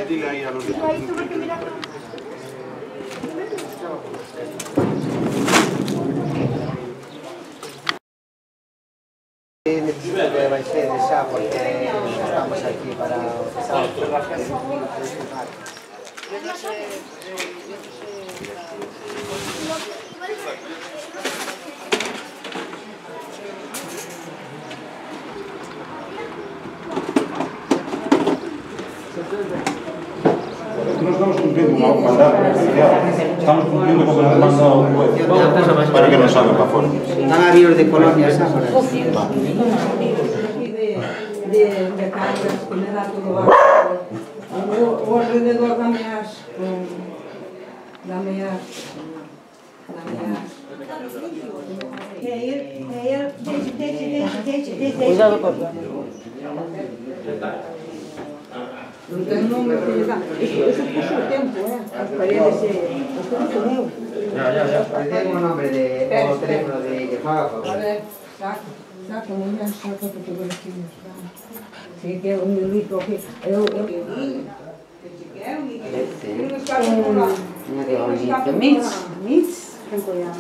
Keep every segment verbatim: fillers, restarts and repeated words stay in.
dile ahí a los de... Necesito que vaisedes xa porque estamos aquí para empezar. No estamos cumpliendo una mandato oficial, estamos cumpliendo con lo que nos manda un juez para que nos salga para afuera. Están avíos de colonias ahora. De, de cargas que me da todo bajo. O, o alrededor dame as, dame as, dame as. Cuidado con Non ten número que lle dá. Eso, eso puso o tempo, eh? As paredes se... Os tempo meu. Ya, ya, ya. Tengo un nombre de... o teléfono de Jefafa. A ver, saco, saco, niña, saco que te boletinhos. Sí, que é un libro que... Eu, eu... Que chequearon e que... Que non escapan por lá. Que non escapan por lá. Mitz? Tengo ya...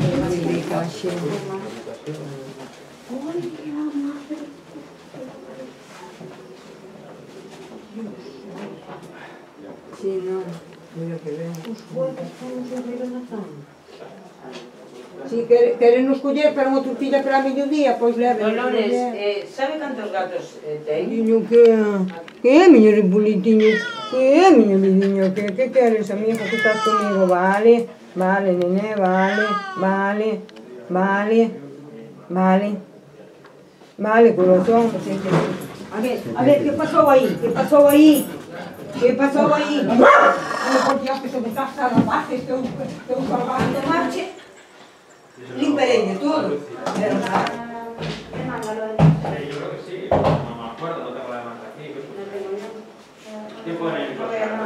Sí, no, mira que ben. Os cuentos foron sobre na zona. Si, queren nos coller para unha tortilla para a mediodía, pois leven. Dolores, eh, sabe cantos gatos eh, ten? Diño, que que é, miña ripolitiño? Que é, miña vidiño? Que que queres, amiga, que estás comigo? Vale, vale, nené, vale, vale, vale, vale, vale, corazón. A ver, a ver, que pasou aí? Que pasou aí? Que pasou aí? Non, por Dios, que se me está salvaje, estou salvaje. Marche, limpereño todo. Pero nada. Yo creo que sí, no me acuerdo, no tengo la demanda aquí. ¿Quién puede venir?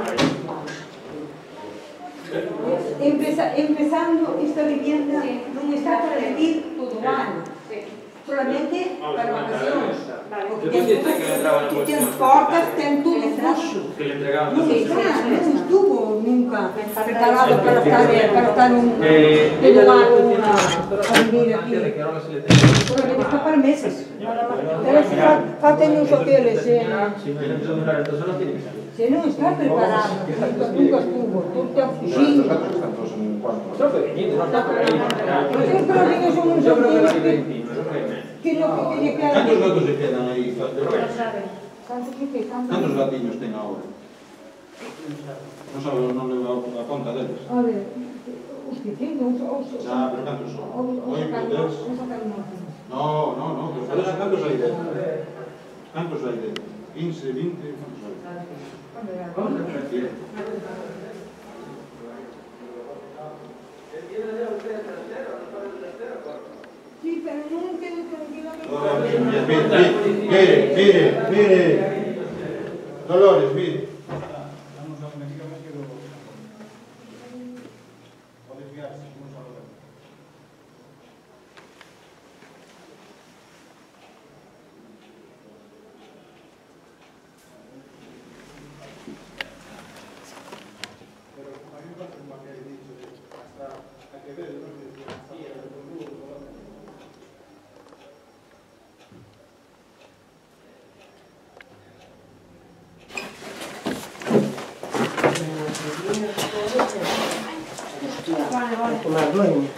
Empeza, empezando esta vivienda non está para vivir todo o ano. Solamente para vacacións. Porque ten, ten portas, ten todo fluxo. Non está, non estuvo nunca preparado para estar, para estar un, un lugar para vivir aquí. Solamente está para meses. Pero se faltan uns hoteles, se non está preparado, nunca estuvo, todo ten fuxido. Son pequeñitos, no están pequeñitos. Yo creo que son uns hoteles que... Que no, que lle quedan... ¿Cuántos gatos se quedan ahí? Cantos que que, cantos? ¿Cuántos gatiños ten ahora? Non sabe, non le va a conta deles. A ver, os que tengo, os... os Ya, pero ¿cuántos son? Oito, dez... No, no, no, pero ¿cuántos hay dentro? ¿Cuántos hay dentro? quince, veinte, ¿cuántos hay? Vamos a ver. Sí, pero non quedo tranquila que... Mire, mire, mire, mire. Dolores, mire. Vale, vale. Tomar dueño.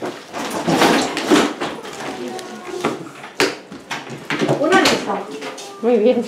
Una lista. Muy bien.